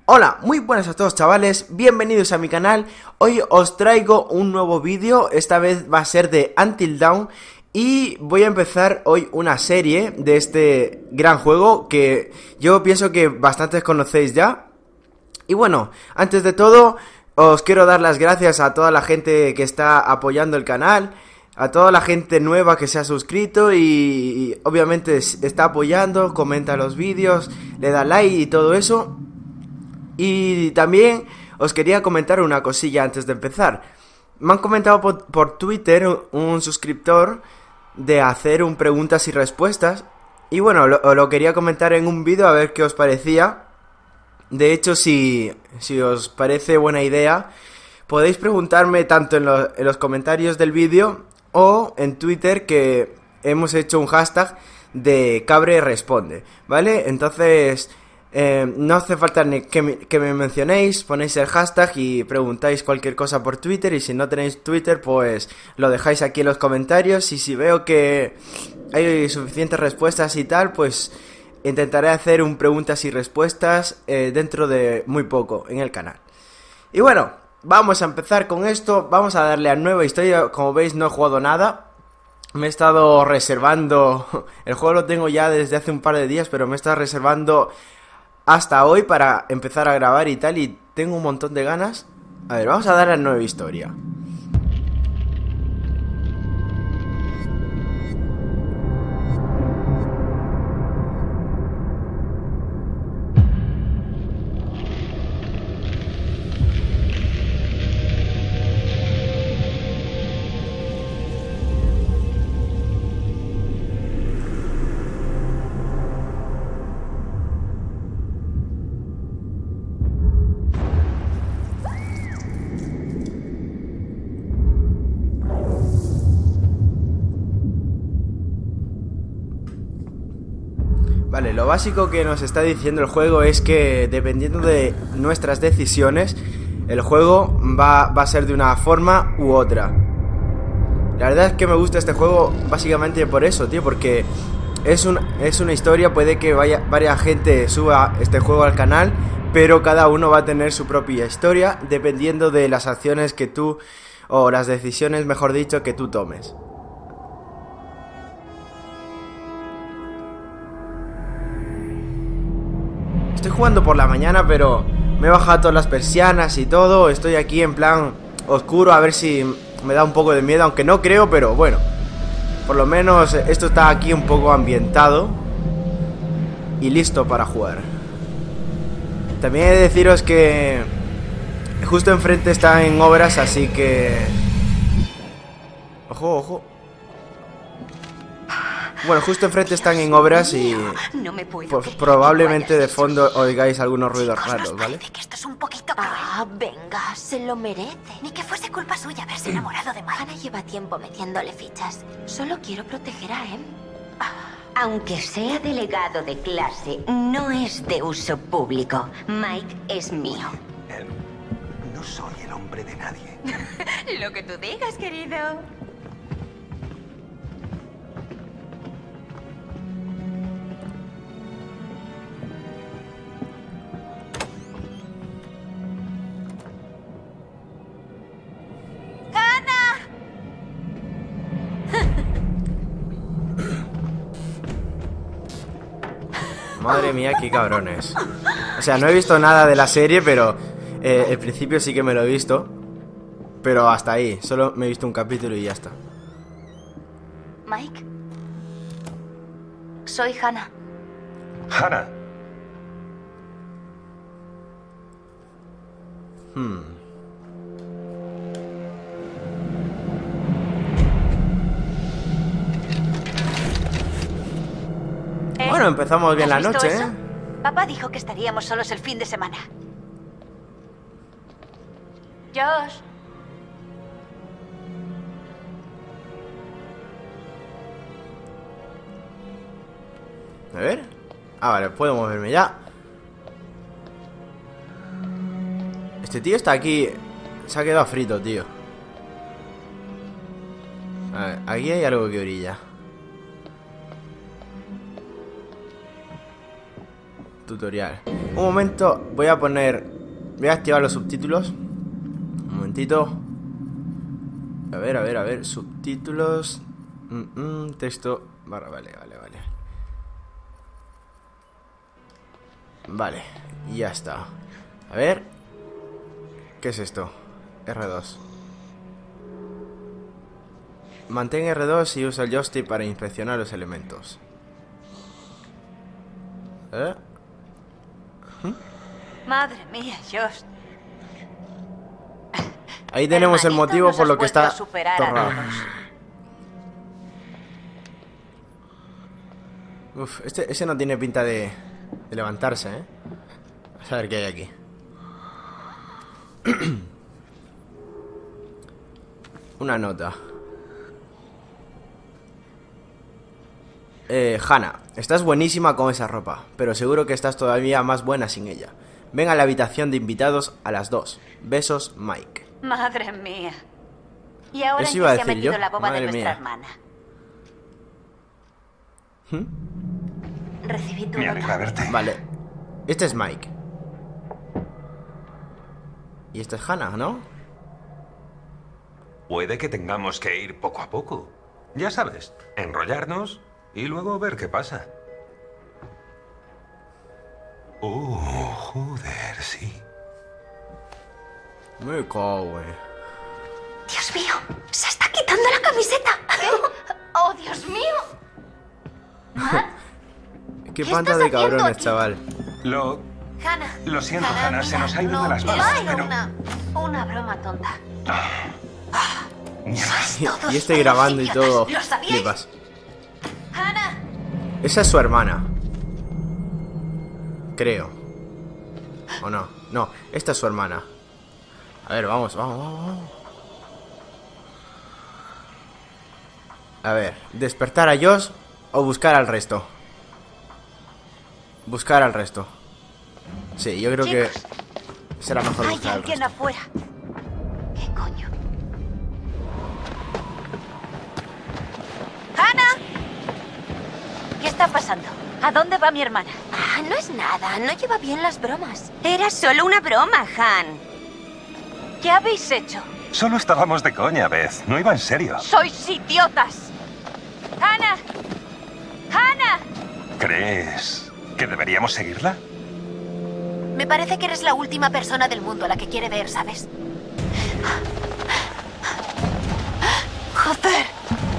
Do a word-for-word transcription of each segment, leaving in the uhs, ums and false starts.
Hola, muy buenas a todos chavales, bienvenidos a mi canal. Hoy os traigo un nuevo vídeo, esta vez va a ser de Until Dawn. Y voy a empezar hoy una serie de este gran juego que yo pienso que bastantes conocéis ya. Y bueno, antes de todo, os quiero dar las gracias a toda la gente que está apoyando el canal, a toda la gente nueva que se ha suscrito y, y obviamente está apoyando, comenta los vídeos, le da like y todo eso. Y también os quería comentar una cosilla antes de empezar. Me han comentado por, por Twitter un, un suscriptor de hacer un preguntas y respuestas. Y bueno, lo, lo quería comentar en un vídeo a ver qué os parecía. De hecho, si, si os parece buena idea, podéis preguntarme tanto en, lo, en los comentarios del vídeo o en Twitter, que hemos hecho un hashtag de Cabre Responde, ¿vale? Entonces... Eh, no hace falta ni que me, que me mencionéis, ponéis el hashtag y preguntáis cualquier cosa por Twitter. Y si no tenéis Twitter, pues lo dejáis aquí en los comentarios. Y si veo que hay suficientes respuestas y tal, pues intentaré hacer un preguntas y respuestas eh, dentro de muy poco en el canal. Y bueno, vamos a empezar con esto. Vamos a darle a nueva historia. Como veis, no he jugado nada. Me he estado reservando. El juego lo tengo ya desde hace un par de días, pero me he estado reservando hasta hoy para empezar a grabar y tal, y tengo un montón de ganas. A ver, vamos a dar la nueva historia. Vale, lo básico que nos está diciendo el juego es que dependiendo de nuestras decisiones, el juego va, va a ser de una forma u otra. La verdad es que me gusta este juego básicamente por eso, tío, porque es, un, es una historia. Puede que vaya, varias gente suba este juego al canal, pero cada uno va a tener su propia historia dependiendo de las acciones que tú, o las decisiones, mejor dicho, que tú tomes. Estoy jugando por la mañana, pero me he bajado todas las persianas y todo. Estoy aquí en plan oscuro, a ver si me da un poco de miedo, aunque no creo, pero bueno, por lo menos esto está aquí un poco ambientado y listo para jugar. También he de deciros que justo enfrente está en obras, así que... Ojo, ojo. Bueno, justo enfrente están en obras y no me puedo pues, probablemente de fondo oigáis algunos ruidos raros, ¿vale? Que esto es un poquito cruel. Ah, venga, se lo merece. Ni que fuese culpa suya haberse enamorado de Mike. Hannah lleva tiempo metiéndole fichas. Solo quiero proteger a Em. Aunque sea delegado de clase, no es de uso público. Mike es mío. Eh, no soy el hombre de nadie. Lo que tú digas, querido. Madre mía, qué cabrones. O sea, no he visto nada de la serie, pero eh, el principio sí que me lo he visto. Pero hasta ahí, solo me he visto un capítulo y ya está. Mike, soy Hannah. Hannah. Hmm. Bueno, empezamos bien la noche, ¿eh? Papá dijo que estaríamos solos el fin de semana. Josh. A ver. Ah, vale, puedo moverme ya. Este tío está aquí. Se ha quedado frito, tío. A ver, aquí hay algo que brilla. Tutorial. Un momento, voy a poner... Voy a activar los subtítulos. Un momentito. A ver, a ver, a ver. Subtítulos. Mm, mm, texto. Vale, vale, vale, vale. Vale, y ya está. A ver. ¿Qué es esto? erre dos. Mantén erre dos y usa el joystick para inspeccionar los elementos. ¿Eh? Madre mía, Josh. Ahí tenemos el motivo por lo que está torrado. Uf, este, ese no tiene pinta de, de levantarse, ¿eh? Vamos a ver qué hay aquí. Una nota. Eh, Hannah, estás buenísima con esa ropa, pero seguro que estás todavía más buena sin ella. Ven a la habitación de invitados a las dos. Besos, Mike. Madre mía. Y ahora Eso en iba a que se ha decir metido yo. la boba Madre de nuestra mía. hermana. ¿Mm? Recibí tu Me nota. alegra verte. Vale. Este es Mike. Y esta es Hannah, ¿no? Puede que tengamos que ir poco a poco. Ya sabes, enrollarnos y luego ver qué pasa. Oh, joder, sí. Muy cool, güey. Dios mío, se está quitando la camiseta. ¿Qué? Oh, Dios mío. Matt, Qué ¿Qué panta estás de haciendo cabrones, aquí? chaval. Lo... Hannah. Lo siento, Hannah, se nos ha ido de las no, manos, es pero... una, una broma tonta. Y, Todos y este unos grabando y idiotas, todo. ¿lo sabíais? Flipas. Hannah. Esa es su hermana. Creo. ¿O no? No, esta es su hermana. A ver, vamos, vamos, vamos, vamos. A ver, despertar a Josh o buscar al resto. Buscar al resto. Sí, yo creo Chicos, que será mejor Hay buscar al alguien resto. afuera. ¿Qué coño? ¡Hannah! ¿Qué está pasando? ¿A dónde va mi hermana? Ah, no es nada, no lleva bien las bromas. Era solo una broma, Han. ¿Qué habéis hecho? Solo estábamos de coña, Beth. No iba en serio. ¡Sois idiotas! ¡Hannah! ¡Hannah! ¿Crees que deberíamos seguirla? Me parece que eres la última persona del mundo a la que quiere ver, ¿sabes? ¡Joder!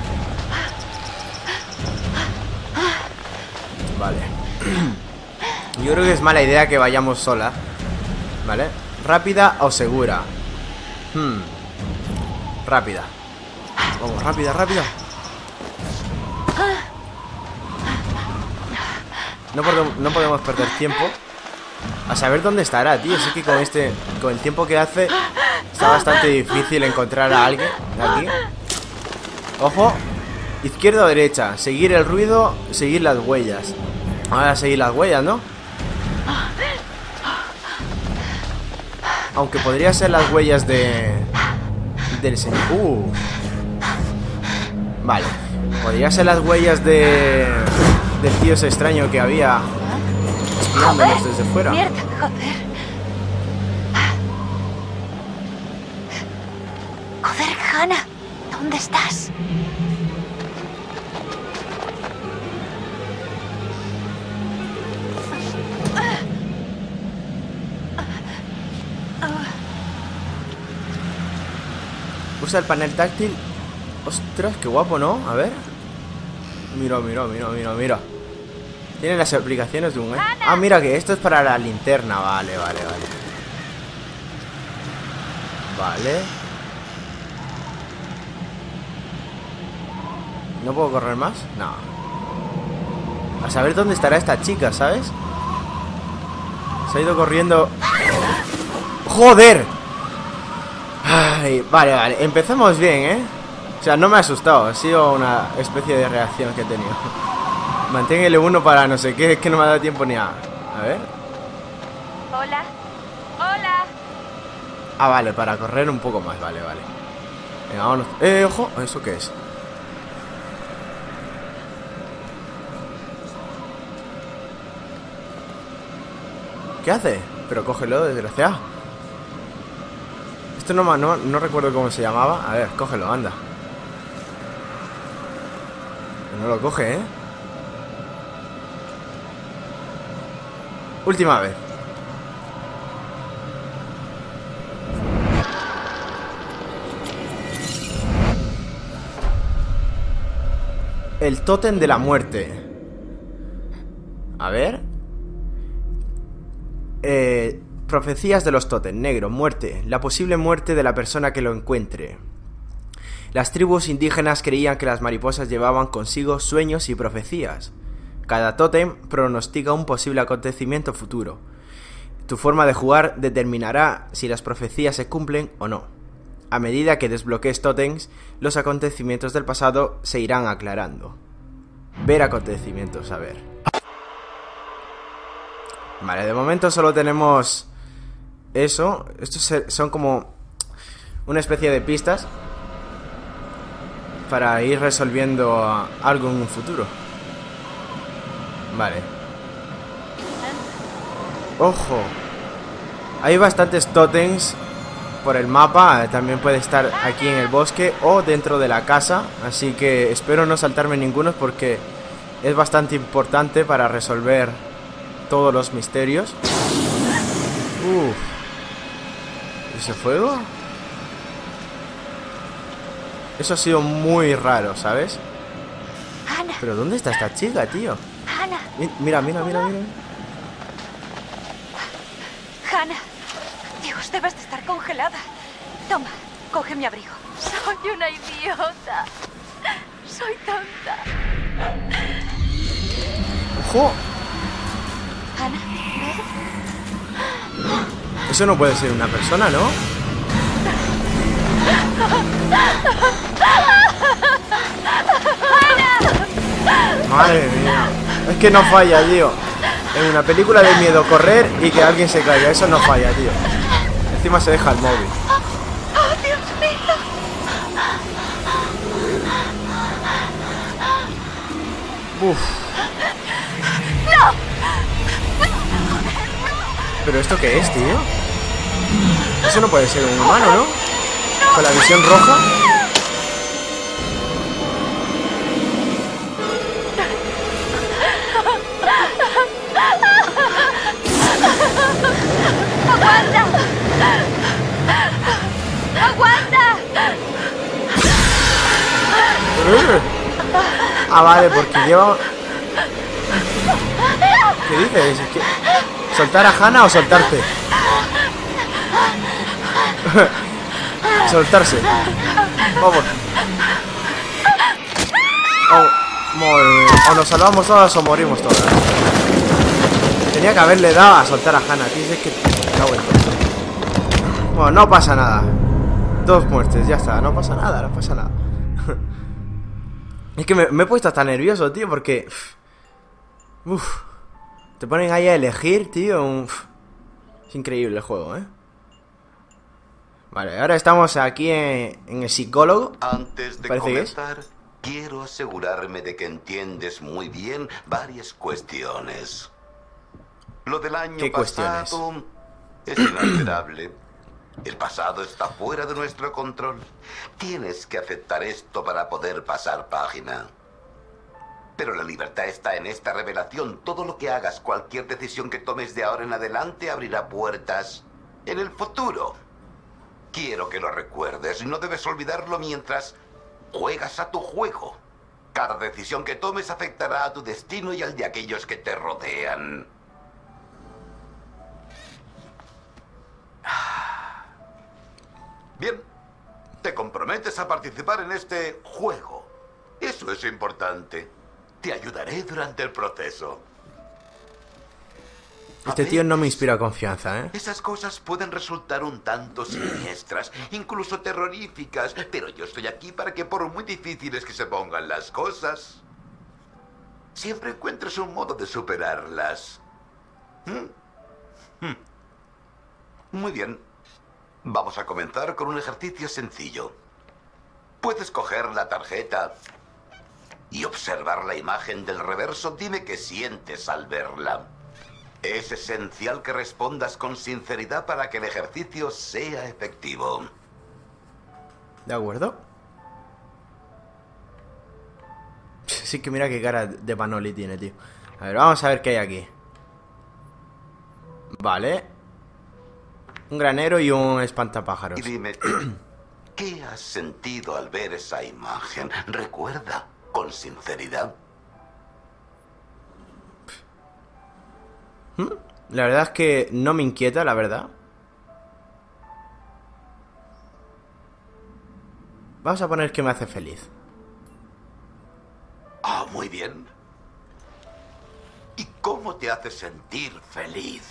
Vale. Yo creo que es mala idea que vayamos sola. ¿Vale? ¿Rápida o segura? Hmm. Rápida. Vamos, rápida, rápida. No podemos, no podemos perder tiempo. A saber dónde estará, tío. Sé que con este, con el tiempo que hace, está bastante difícil encontrar a alguien aquí. Ojo. Izquierda o derecha. Seguir el ruido, seguir las huellas. Ahora seguir las huellas, ¿no? Aunque podría ser las huellas de... Del señor... Uh. Vale. Podría ser las huellas de... Del tío ese extraño que había espiándonos desde fuera. ¡Mierda, joder! Joder, Hannah, ¿dónde estás? Usa el panel táctil. Ostras, qué guapo, ¿no? A ver. Mira, mira, mira, mira, mira. Tiene las aplicaciones de un... ¿eh? Ah, mira que esto es para la linterna. Vale, vale, vale. Vale. ¿No puedo correr más? No. A saber dónde estará esta chica, ¿sabes? Se ha ido corriendo. ¡Joder! Ay, vale, vale. Empezamos bien, ¿eh? O sea, no me ha asustado. Ha sido una especie de reacción que he tenido. Mantén L uno para no sé qué. Es que no me ha dado tiempo ni a... A ver. Hola. Hola. Ah, vale, para correr un poco más. Vale, vale. Venga, vámonos. Eh, ojo. ¿Eso qué es? ¿Qué ¿Qué hace? Pero cógelo, desgraciado. Esto no, no, no recuerdo cómo se llamaba. A ver, cógelo, anda. No lo coge, ¿eh? Última vez. El tótem de la muerte. A ver. Eh, profecías de los tótem. Negro, muerte. La posible muerte de la persona que lo encuentre. Las tribus indígenas creían que las mariposas llevaban consigo sueños y profecías. Cada tótem pronostica un posible acontecimiento futuro. Tu forma de jugar determinará si las profecías se cumplen o no. A medida que desbloquees tótems, los acontecimientos del pasado se irán aclarando. Ver acontecimientos, a ver. Vale, de momento solo tenemos eso. Estos son como una especie de pistas para ir resolviendo algo en un futuro. Vale. Ojo. Hay bastantes tótems por el mapa. También puede estar aquí en el bosque o dentro de la casa. Así que espero no saltarme ninguno porque es bastante importante para resolver todos los misterios. Uff. ¿Ese fuego? Eso ha sido muy raro, ¿sabes? Hannah. ¿Pero dónde está esta chica, tío? Hannah. Mi- Mira, mira, mira, mira. Hannah. Dios, debes de estar congelada. Toma, coge mi abrigo. Soy una idiota. Soy tonta. ¡Ojo! Hannah, ¿ves? Eso no puede ser una persona, ¿no? Madre mía. Es que no falla, tío. En una película de miedo correr y que alguien se caiga. Eso no falla, tío. Encima se deja el móvil. ¡Oh, Dios mío! Uf. ¿Pero esto qué es, tío? Eso no puede ser un humano, ¿no? Con la visión roja. ¡Aguanta! ¡Aguanta! Uh. Ah, vale, porque lleva... ¿Qué dices? ¿Qué? ¿Soltar a Hannah o soltarte? Soltarse. Vamos. Oh, madre mía. O nos salvamos todas o morimos todas. Tenía que haberle dado a soltar a Hannah. Tío, es que... cago en todo. Bueno, no pasa nada. Dos muertes, ya está. No pasa nada, no pasa nada. Es que me, me he puesto hasta nervioso, tío, porque... Uff. Te ponen ahí a elegir, tío. Uf. Es increíble el juego, ¿eh? Vale, ahora estamos aquí en, en el psicólogo. Antes de Parece que es. comenzar, quiero asegurarme de que entiendes muy bien varias cuestiones. Lo del año ¿Qué cuestiones? pasado es inalterable. El pasado está fuera de nuestro control. Tienes que aceptar esto para poder pasar página. Pero la libertad está en esta revelación. Todo lo que hagas, cualquier decisión que tomes de ahora en adelante, abrirá puertas en el futuro. Quiero que lo recuerdes y no debes olvidarlo mientras juegas a tu juego. Cada decisión que tomes afectará a tu destino y al de aquellos que te rodean. Bien, te comprometes a participar en este juego. Eso es importante. Te ayudaré durante el proceso. Este tío no me inspira confianza, ¿eh? Esas cosas pueden resultar un tanto siniestras, incluso terroríficas, pero yo estoy aquí para que por muy difíciles que se pongan las cosas, siempre encuentres un modo de superarlas. ¿Mm? ¿Mm? Muy bien. Vamos a comenzar con un ejercicio sencillo. Puedes coger la tarjeta y observar la imagen del reverso. Dime qué sientes al verla. Es esencial que respondas con sinceridad para que el ejercicio sea efectivo. ¿De acuerdo? Sí que mira qué cara de Manoli tiene, tío. A ver, vamos a ver qué hay aquí. Vale. Un granero y un espantapájaros. Y dime, ¿qué has sentido al ver esa imagen? Recuerda, con sinceridad. ¿Mm? La verdad es que no me inquieta, la verdad. Vamos a poner que me hace feliz. Ah, muy bien. ¿Y cómo te hace sentir feliz?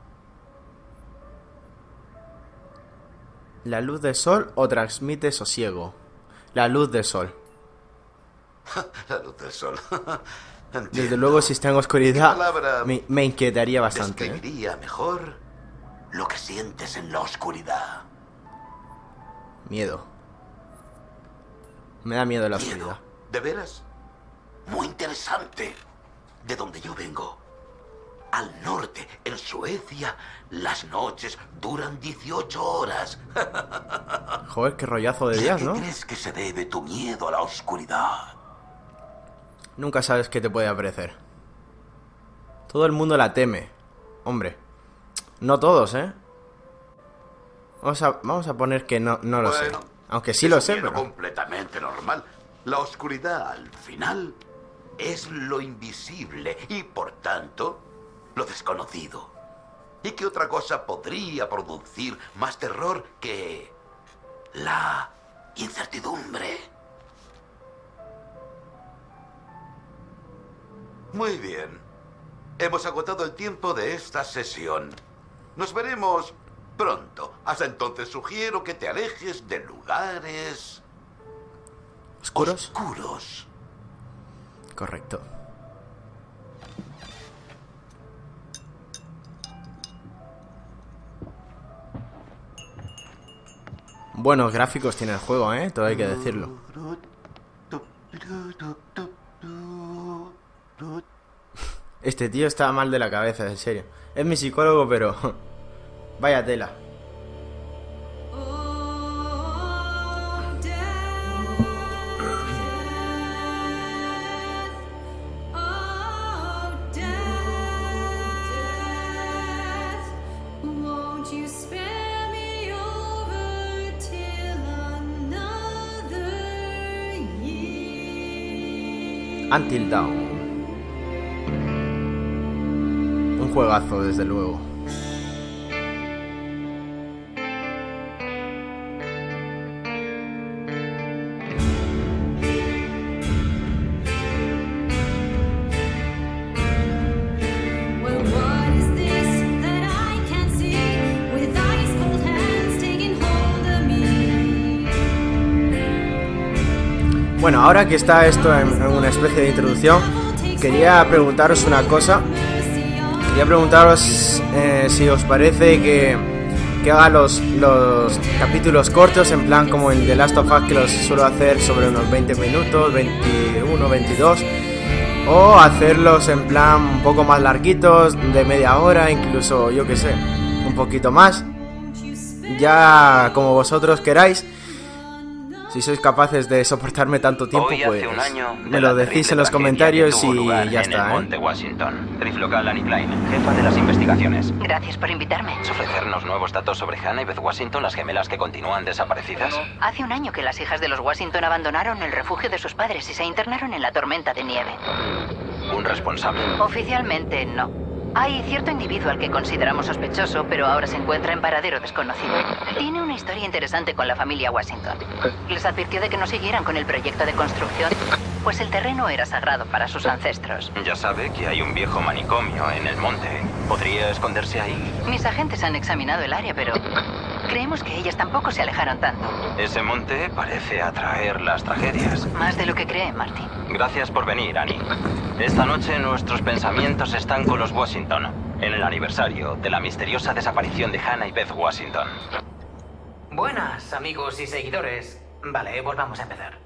¿La luz del sol o transmite sosiego? La luz del sol. La luz del sol. Entiendo. Desde luego, si está en oscuridad, palabra me, me inquietaría bastante. ¿eh? Describiría mejor lo que sientes en la oscuridad. Miedo. Me da miedo la Miedo. oscuridad. ¿De veras? Muy interesante. De donde yo vengo, al norte, en Suecia, las noches duran dieciocho horas. Joder, qué rollazo de ¿Y a días, qué ¿no? crees que se debe tu miedo a la oscuridad? Nunca sabes qué te puede aparecer. Todo el mundo la teme. Hombre. No todos, ¿eh? Vamos a, vamos a poner que no, no lo Bueno, sé. Aunque sí lo es un sé, miedo pero... completamente normal. La oscuridad, al final, es lo invisible y, por tanto, lo desconocido. ¿Y qué otra cosa podría producir más terror que la incertidumbre? Muy bien. Hemos agotado el tiempo de esta sesión. Nos veremos pronto. Hasta entonces sugiero que te alejes de lugares ¿Oscuros? oscuros. Correcto. Buenos gráficos tiene el juego, ¿eh? Todo hay que decirlo. Este tío está mal de la cabeza, en serio. Es mi psicólogo, pero... Vaya tela. Until Dawn. Un juegazo, desde luego. Bueno, ahora que está esto en, en una especie de introducción, quería preguntaros una cosa. Quería preguntaros eh, si os parece que, que haga los, los capítulos cortos, en plan como en The Last of Us, que los suelo hacer sobre unos veinte minutos, veintiuno, veintidós, o hacerlos en plan un poco más larguitos, de media hora, incluso, yo que sé, un poquito más. Ya como vosotros queráis. Si sois capaces de soportarme tanto tiempo, Hoy pues hace un año me lo decís en los comentarios y ya está, en el Monte ¿eh? Washington. Sheriff local Annie Klein, jefa de las investigaciones. Gracias por invitarme. ¿Puedes ofrecernos nuevos datos sobre Hannah y Beth Washington, las gemelas que continúan desaparecidas? Hace un año que las hijas de los Washington abandonaron el refugio de sus padres y se internaron en la tormenta de nieve. ¿Un responsable? Oficialmente no. Hay cierto individuo al que consideramos sospechoso, pero ahora se encuentra en paradero desconocido. Tiene una historia interesante con la familia Washington. Les advirtió de que no siguieran con el proyecto de construcción, pues el terreno era sagrado para sus ancestros. Ya sabe que hay un viejo manicomio en el monte. ¿Podría esconderse ahí? Mis agentes han examinado el área, pero creemos que ellas tampoco se alejaron tanto. Ese monte parece atraer las tragedias. Más de lo que cree, Marty. Gracias por venir, Annie. Esta noche nuestros pensamientos están con los Washington, en el aniversario de la misteriosa desaparición de Hannah y Beth Washington. Buenas, amigos y seguidores. Vale, pues vamos a empezar.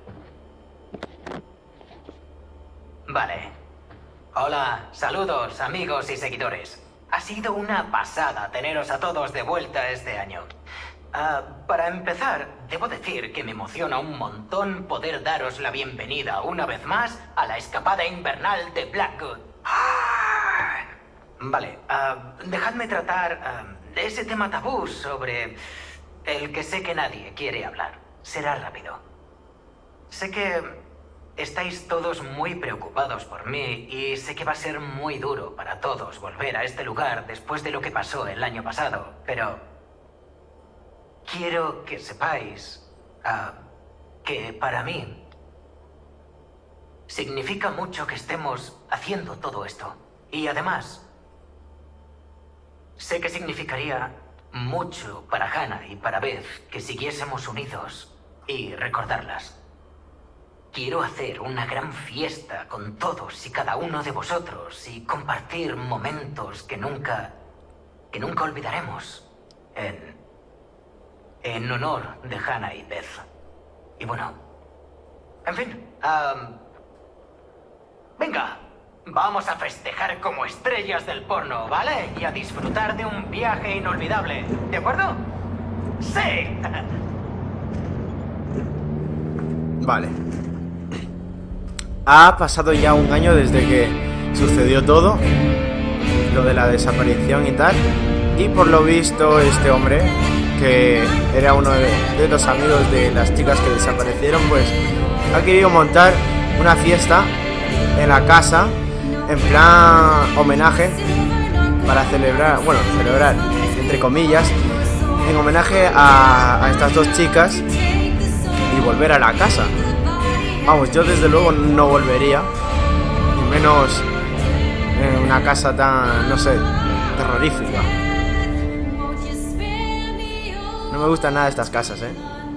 Vale. Hola, saludos, amigos y seguidores. Ha sido una pasada teneros a todos de vuelta este año. Uh, para empezar, debo decir que me emociona un montón poder daros la bienvenida una vez más a la escapada invernal de Blackwood. Ah, vale, uh, dejadme tratar uh, de ese tema tabú sobre el que sé que nadie quiere hablar. Será rápido. Sé que estáis todos muy preocupados por mí y sé que va a ser muy duro para todos volver a este lugar después de lo que pasó el año pasado, pero quiero que sepáis uh, que para mí significa mucho que estemos haciendo todo esto. Y además, sé que significaría mucho para Hannah y para Beth que siguiésemos unidos y recordarlas. Quiero hacer una gran fiesta con todos y cada uno de vosotros y compartir momentos que nunca, que nunca olvidaremos en, en honor de Hannah y Beth. Y bueno, en fin, um, venga, vamos a festejar como estrellas del porno, ¿vale? Y a disfrutar de un viaje inolvidable, ¿de acuerdo? ¡Sí! Vale. Ha pasado ya un año desde que sucedió todo, lo de la desaparición y tal. Y por lo visto este hombre, que era uno de, de los amigos de las chicas que desaparecieron, pues ha querido montar una fiesta en la casa en plan homenaje para celebrar, bueno, celebrar entre comillas, en homenaje a, a estas dos chicas y volver a la casa. Vamos, yo desde luego no volvería, y menos en una casa tan, no sé, terrorífica. No me gustan nada estas casas, eh.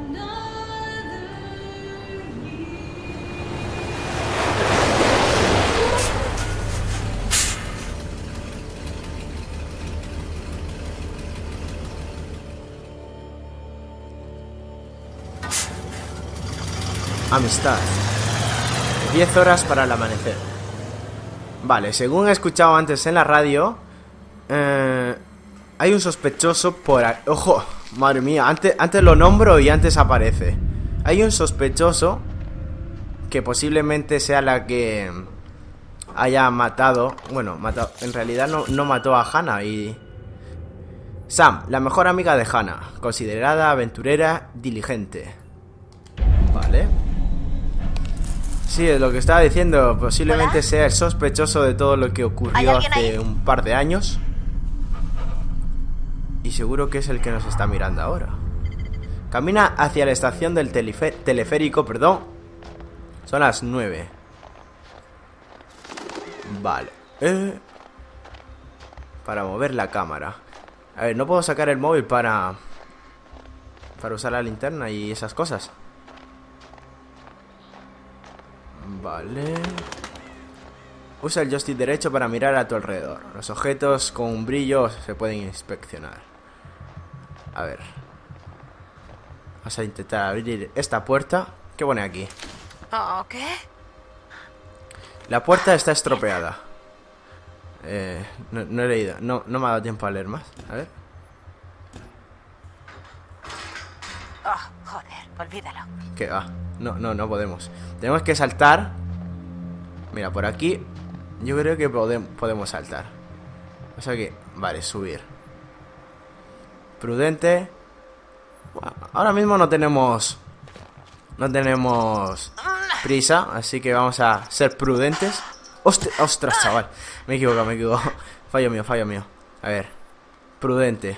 Amistad. diez horas para el amanecer. Vale, según he escuchado antes en la radio, eh, hay un sospechoso por ahí. Ojo, madre mía, antes, antes lo nombro y antes aparece. Hay un sospechoso que posiblemente sea la que haya matado. Bueno, matado, en realidad no, no mató a Hannah. Y Sam, la mejor amiga de Hannah, considerada aventurera, diligente. Vale. Sí, es lo que estaba diciendo. Posiblemente ¿Hola? sea el sospechoso de todo lo que ocurrió hace ahí? un par de años. Y seguro que es el que nos está mirando ahora. Camina hacia la estación del teleférico, perdón. Son las nueve. Vale. Eh, para mover la cámara. A ver, no puedo sacar el móvil para Para usar la linterna y esas cosas. Vale. Usa el joystick derecho para mirar a tu alrededor. Los objetos con un brillo se pueden inspeccionar. A ver. Vamos a intentar abrir esta puerta. ¿Qué pone aquí? ¿Oh, qué? La puerta está estropeada. Eh, no, no he leído. No, no me ha dado tiempo a leer más. A ver. Oh, joder, olvídalo. ¿Qué va? No, no, no podemos. Tenemos que saltar. Mira, por aquí yo creo que pode podemos saltar. O sea que, vale, subir. Prudente. Ahora mismo no tenemos No tenemos prisa, así que vamos a ser prudentes. Ostras, ostras, chaval. Me he equivocado, me he equivocado. Fallo mío, fallo mío. A ver. Prudente.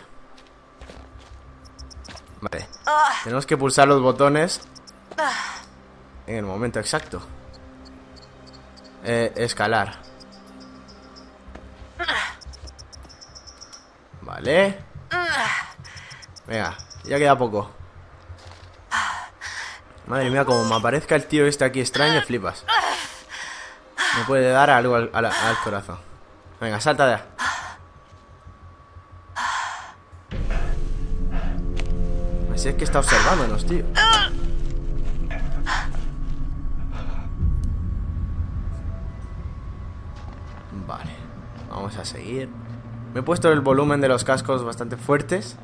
Vale. Tenemos que pulsar los botones en el momento exacto. Eh, escalar. Vale. Venga, ya queda poco. Madre mía, como me aparezca el tío este aquí extraño, flipas. Me puede dar algo al, al, al corazón. Venga, salta ya. Así es que está observándonos, tío. Vale. Vamos a seguir. Me he puesto el volumen de los cascos bastante fuertes.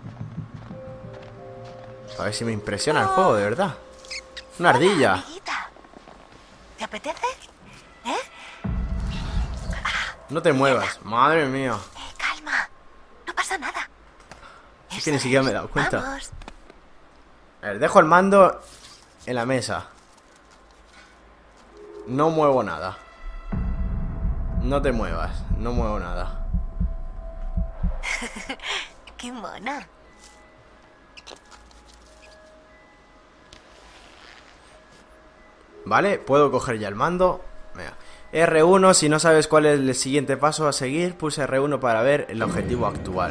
A ver si me impresiona el juego, de verdad. Una ardilla. Hola, amiguita. ¿Te apetece? ¿Eh? No te muevas, madre mía. Eh, calma. No pasa nada. Es que ni siquiera me he dado cuenta. Vamos. A ver, dejo el mando en la mesa. No muevo nada. No te muevas, no muevo nada. Qué mona. Vale, puedo coger ya el mando. Venga. R uno, si no sabes cuál es el siguiente paso a seguir, pulsa R uno para ver el objetivo actual.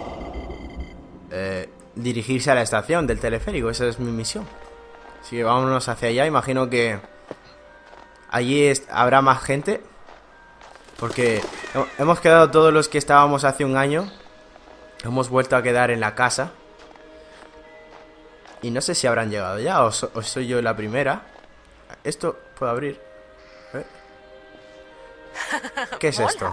Eh, dirigirse a la estación del teleférico, esa es mi misión. Así que vámonos hacia allá, imagino que allí habrá más gente. Porque hemos quedado todos los que estábamos hace un año. Hemos vuelto a quedar en la casa. Y no sé si habrán llegado ya o, so, o soy yo la primera. Esto puedo abrir. ¿Eh? ¿Qué es esto?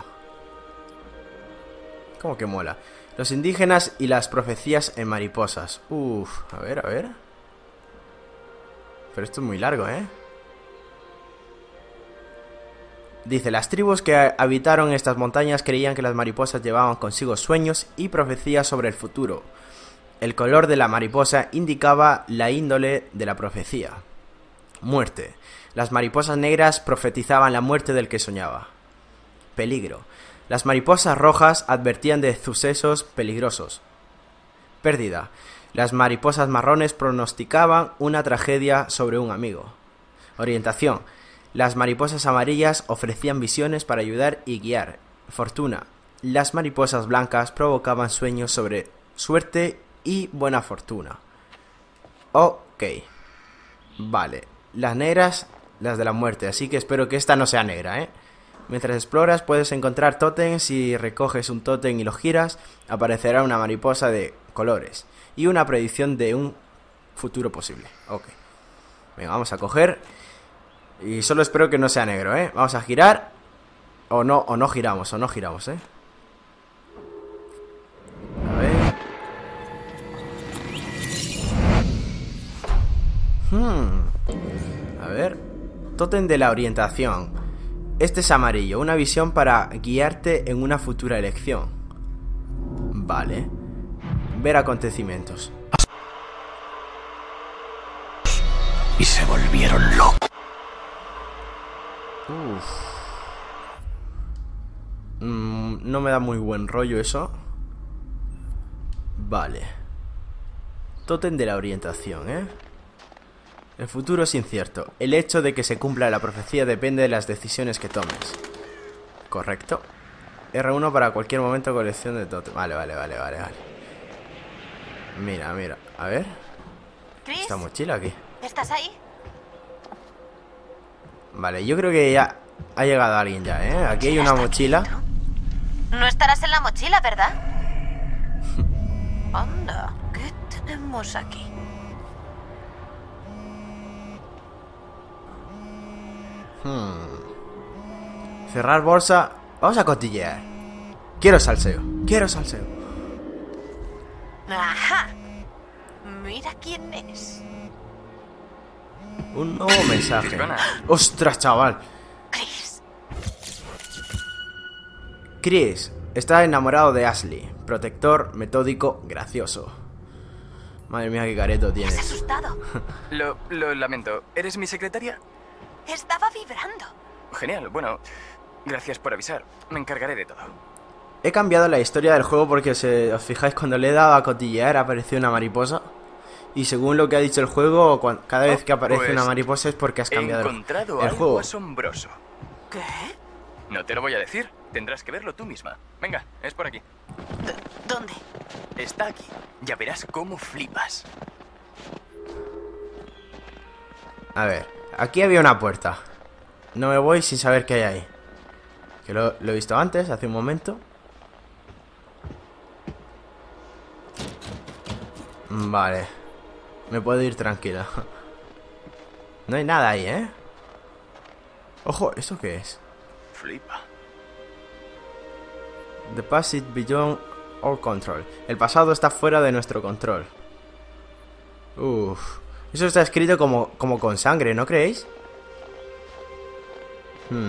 ¿Cómo que mola? Los indígenas y las profecías en mariposas. Uf, a ver, a ver. Pero esto es muy largo, ¿eh? Dice, las tribus que habitaron estas montañas creían que las mariposas llevaban consigo sueños y profecías sobre el futuro. El color de la mariposa indicaba la índole de la profecía. Muerte. Las mariposas negras profetizaban la muerte del que soñaba. Peligro. Las mariposas rojas advertían de sucesos peligrosos. Pérdida. Las mariposas marrones pronosticaban una tragedia sobre un amigo. Orientación. Las mariposas amarillas ofrecían visiones para ayudar y guiar. Fortuna. Las mariposas blancas provocaban sueños sobre suerte y buena fortuna. Ok. Vale. Las negras, las de la muerte. Así que espero que esta no sea negra, ¿eh? Mientras exploras puedes encontrar tótems. Si recoges un tótem y lo giras, aparecerá una mariposa de colores y una predicción de un futuro posible. Ok. Venga, vamos a coger. Y solo espero que no sea negro, ¿eh? Vamos a girar. O no, o no giramos, o no giramos, ¿eh? A ver. Hmm. A ver. Tótem de la orientación. Este es amarillo, una visión para guiarte en una futura elección. Vale. Ver acontecimientos. Y se volvieron locos. Uf. Mm, no me da muy buen rollo eso. Vale. Tótem de la orientación, ¿eh? El futuro es incierto. El hecho de que se cumpla la profecía depende de las decisiones que tomes. Correcto. R uno para cualquier momento colección de tótem. Vale, vale, vale, vale, vale. Mira, mira. A ver. Chris, esta mochila aquí. ¿estás ahí? Vale, yo creo que ya ha llegado alguien ya, ¿eh? Aquí hay una mochila. No estarás en la mochila, ¿verdad? Anda, ¿qué tenemos aquí? Hmm. Cerrar bolsa. Vamos a cotillear. Quiero salseo. Quiero salseo. Ajá. Mira quién es. Un nuevo mensaje. ¡Ostras, chaval! Chris. Chris está enamorado de Ashley. Protector, metódico, gracioso. Madre mía, qué careto ¿Te has tienes. asustado? Lo, lo lamento. ¿Eres mi secretaria? Estaba vibrando. Genial, bueno, gracias por avisar. Me encargaré de todo. He cambiado la historia del juego porque, si os fijáis, cuando le he dado a cotillear apareció una mariposa. Y según lo que ha dicho el juego, cada vez que aparece pues una mariposa es porque has cambiado he encontrado el algo juego. asombroso. ¿Qué? No te lo voy a decir. Tendrás que verlo tú misma. Venga, es por aquí. D- ¿Dónde? Está aquí. Ya verás cómo flipas. A ver, aquí había una puerta. No me voy sin saber qué hay ahí. Que lo, lo he visto antes, hace un momento. Vale. Me puedo ir tranquila. No hay nada ahí, ¿eh? Ojo, ¿esto qué es? Flipa. The past is beyond our control. El pasado está fuera de nuestro control. Uff. Eso está escrito como, como con sangre, ¿no creéis? Hmm.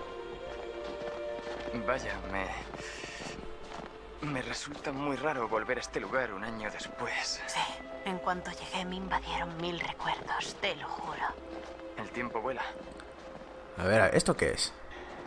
Vaya, me... Me resulta muy raro volver a este lugar un año después. Sí, en cuanto llegué me invadieron mil recuerdos, te lo juro. El tiempo vuela. A ver, ¿esto qué es?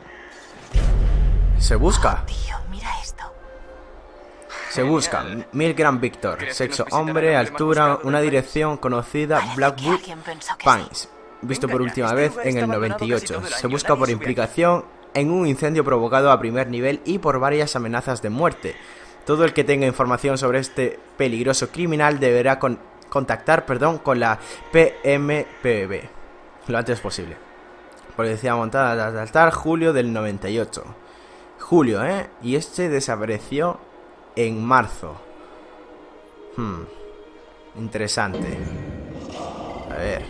Se busca. Oh, tío, mira esto. Se busca. Milgram Victor. Sexo hombre, altura, una dirección conocida, Blackwood Pines. Visto por última vez en el noventa y ocho. Se busca por implicación en un incendio provocado a primer nivel y por varias amenazas de muerte. Todo el que tenga información sobre este peligroso criminal deberá con contactar perdón, con la P M P B lo antes posible. Policía montada, tal, tal, tal, julio del noventa y ocho. Julio, ¿eh? Y este desapareció en marzo. Hmm. Interesante. A ver.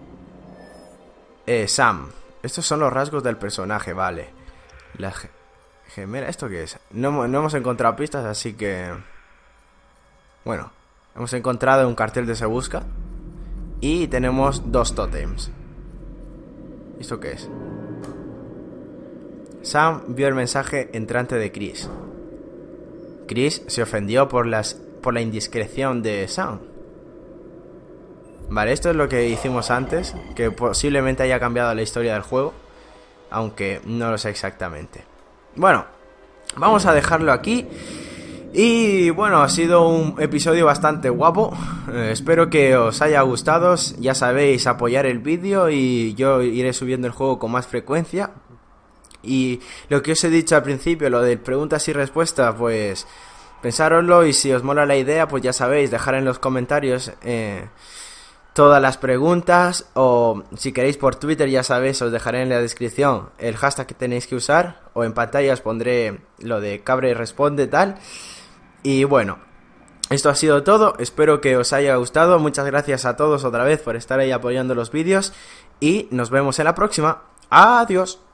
Eh, Sam. Estos son los rasgos del personaje, vale. La ge gemela, ¿esto qué es? No, no hemos encontrado pistas, así que... Bueno, hemos encontrado un cartel de Se Busca. Y tenemos dos tótems. ¿Esto qué es? Sam vio el mensaje entrante de Chris. Chris se ofendió por, las, por la indiscreción de Sam. Vale, esto es lo que hicimos antes, que posiblemente haya cambiado la historia del juego, aunque no lo sé exactamente. Bueno, vamos a dejarlo aquí. Y bueno, ha sido un episodio bastante guapo. eh, Espero que os haya gustado. Ya sabéis, apoyar el vídeo y yo iré subiendo el juego con más frecuencia. Y lo que os he dicho al principio, lo de preguntas y respuestas, pues pensároslo, y si os mola la idea, pues ya sabéis, dejar en los comentarios eh, todas las preguntas, o si queréis por Twitter, ya sabéis, os dejaré en la descripción el hashtag que tenéis que usar, o en pantalla os pondré lo de Cabre Responde tal. Y bueno, esto ha sido todo, espero que os haya gustado, muchas gracias a todos otra vez por estar ahí apoyando los vídeos, y nos vemos en la próxima. Adiós.